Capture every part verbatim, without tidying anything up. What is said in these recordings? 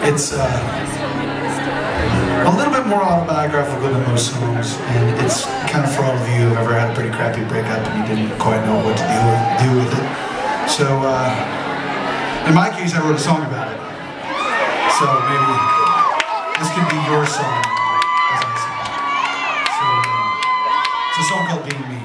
It's uh, a little bit more autobiographical than most songs, and it's kind of for all of you who've ever had a pretty crappy breakup and you didn't quite know what to do with, do with it. So, uh, in my case, I wrote a song about it. So maybe this could be your song, as I say. So, uh, it's a song called Being Me.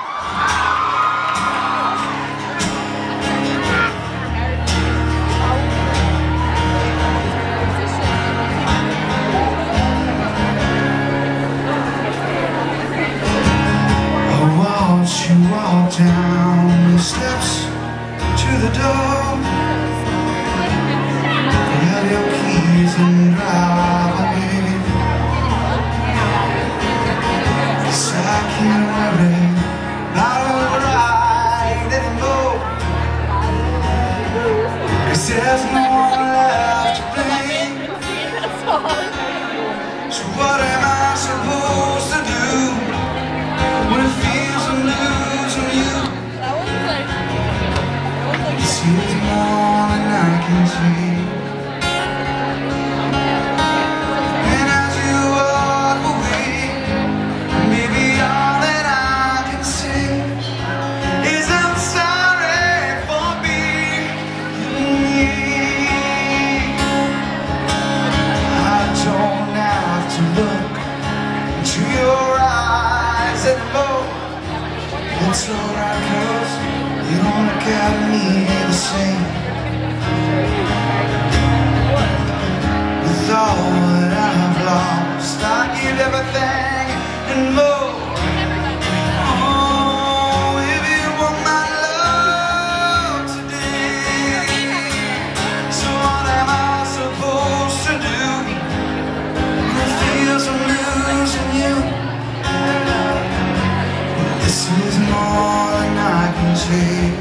You walk down the steps to the door, grab your keys and drive away. 'Cause I can't worry about a ride anymore, 'cause there's no one left to blame. So what am I supposed to do when it feels I'm losing you? This is more than I can see. And as you walk away, maybe all that I can say is I'm sorry for being me. I don't have to look into your eyes anymore. It's alright, 'cause you don't look at me the same. With all that I've lost, I give everything and more. Oh, if you want my love today, so what am I supposed to do when it feels I'm losing you? This is more than I can say.